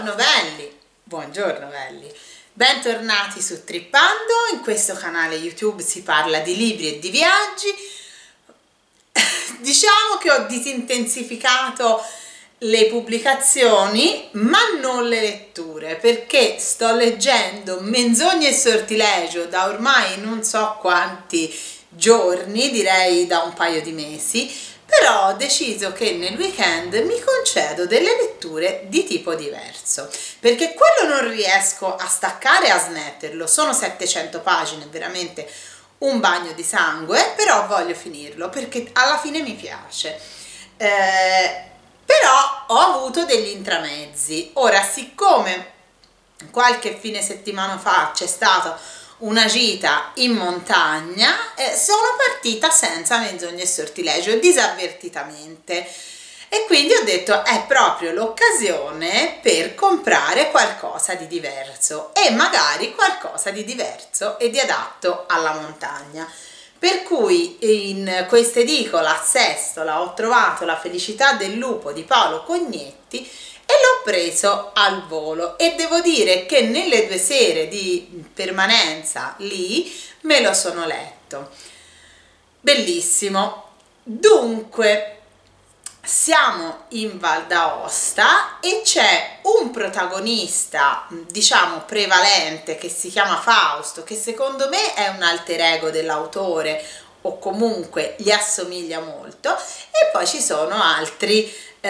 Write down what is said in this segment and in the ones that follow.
Buongiorno belli, bentornati su Trippando. In questo canale YouTube si parla di libri e di viaggi. Diciamo che ho disintensificato le pubblicazioni ma non le letture, perché sto leggendo Menzogne e Sortilegio da ormai non so quanti giorni, direi da un paio di mesi, però ho deciso che nel weekend mi concedo delle letture di tipo diverso, perché quello non riesco a staccare e a smetterlo. Sono 700 pagine, veramente un bagno di sangue, però voglio finirlo perché alla fine mi piace. Però ho avuto degli intramezzi. Ora, siccome qualche fine settimana fa c'è stata una gita in montagna, sono partita senza Menzogne e Sortilegio, disavvertitamente, e quindi ho detto è proprio l'occasione per comprare qualcosa di diverso, e magari qualcosa di diverso e di adatto alla montagna. Per cui in questa edicola a Sestola ho trovato La felicità del lupo di Paolo Cognetti e l'ho preso al volo, e devo dire che nelle 2 sere di permanenza lì me lo sono letto. Bellissimo. Dunque, siamo in Val d'Aosta e c'è un protagonista, diciamo, prevalente, che si chiama Fausto, che secondo me è un alter ego dell'autore, o comunque gli assomiglia molto, e poi ci sono altri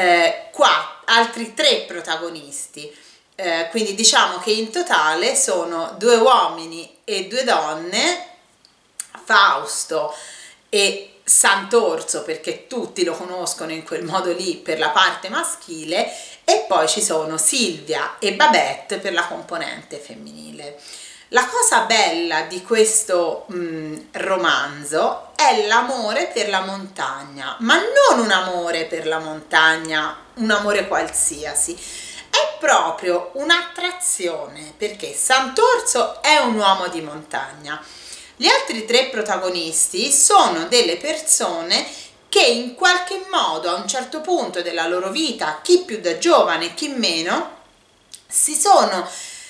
3 protagonisti, quindi diciamo che in totale sono 2 uomini e 2 donne, Fausto e Sant'Orso, perché tutti lo conoscono in quel modo lì per la parte maschile, e poi ci sono Silvia e Babette per la componente femminile. La cosa bella di questo romanzo è l'amore per la montagna, ma non un amore per la montagna, un amore qualsiasi, è proprio un'attrazione, perché Sant'Orso è un uomo di montagna. Gli altri 3 protagonisti sono delle persone che in qualche modo a un certo punto della loro vita, chi più da giovane, chi meno, si sono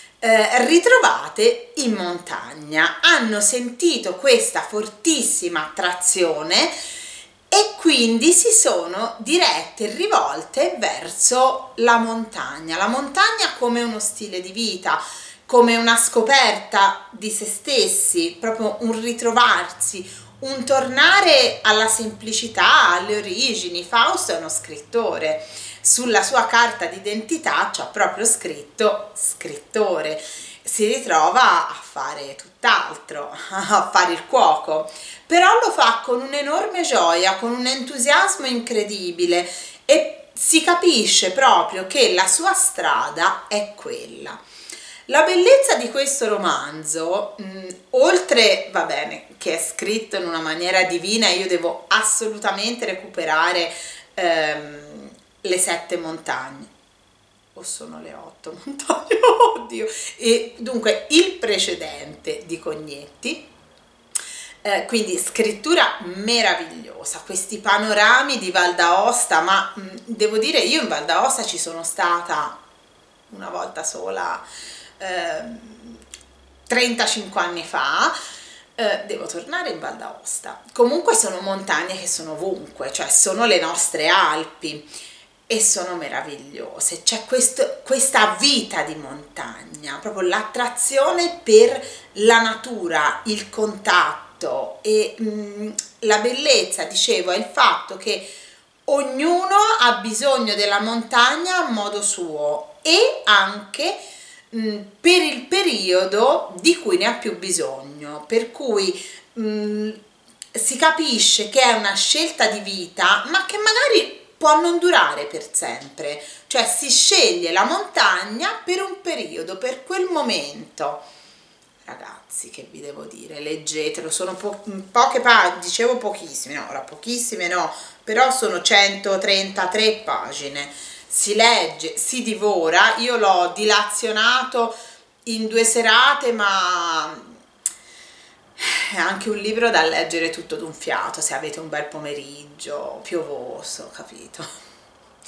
ritrovate in montagna, hanno sentito questa fortissima attrazione e quindi si sono dirette e rivolte verso la montagna come uno stile di vita, come una scoperta di se stessi, proprio un ritrovarsi, un tornare alla semplicità, alle origini. Fausto è uno scrittore, sulla sua carta d'identità c'ha proprio scritto scrittore, si ritrova a fare tutt'altro, a fare il cuoco, però lo fa con un'enorme gioia, con un entusiasmo incredibile, e si capisce proprio che la sua strada è quella. La bellezza di questo romanzo, oltre, va bene, che è scritto in una maniera divina, io devo assolutamente recuperare le 7 montagne, o sono le 8 montagne, oddio, e dunque il precedente di Cognetti, quindi scrittura meravigliosa, questi panorami di Val d'Aosta, ma devo dire, io in Val d'Aosta ci sono stata una volta sola, 35 anni fa. Devo tornare in Val d'Aosta. Comunque sono montagne che sono ovunque, cioè sono le nostre Alpi, e sono meravigliose. C'è questa vita di montagna, proprio l'attrazione per la natura, il contatto, e la bellezza, dicevo, è il fatto che ognuno ha bisogno della montagna a modo suo, e anche per il periodo di cui ne ha più bisogno, per cui si capisce che è una scelta di vita, ma che magari può non durare per sempre, cioè si sceglie la montagna per un periodo, per quel momento. Ragazzi, che vi devo dire, leggetelo, sono poche pagine, dicevo pochissime, no, ora pochissime no, però sono 133 pagine, si legge, si divora. Io l'ho dilazionato in 2 serate, ma è anche un libro da leggere tutto d'un fiato, se avete un bel pomeriggio piovoso, capito?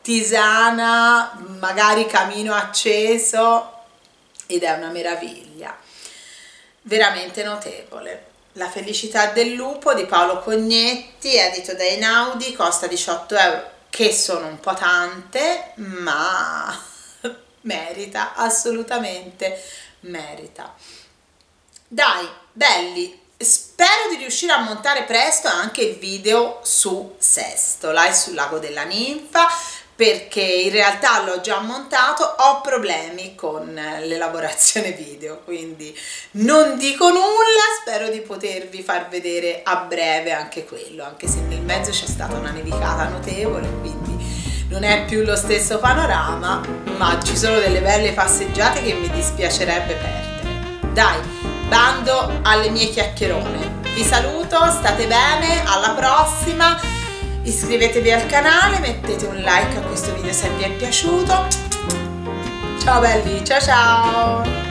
tisana, magari camino acceso, ed è una meraviglia, veramente notevole. La felicità del lupo di Paolo Cognetti, edito da Einaudi, costa 18 euro, che sono un po' tante, ma merita, assolutamente merita. Dai, belli, spero di riuscire a montare presto anche il video su Sestola e sul lago della Ninfa, perché in realtà l'ho già montato, ho problemi con l'elaborazione video, quindi non dico nulla, spero di potervi far vedere a breve anche quello, anche se nel mezzo c'è stata una nevicata notevole, quindi non è più lo stesso panorama, ma ci sono delle belle passeggiate che mi dispiacerebbe perdere. Dai, bando alle mie chiacchierone, vi saluto, state bene, alla prossima. Iscrivetevi al canale, mettete un like a questo video se vi è piaciuto. Ciao belli, ciao ciao!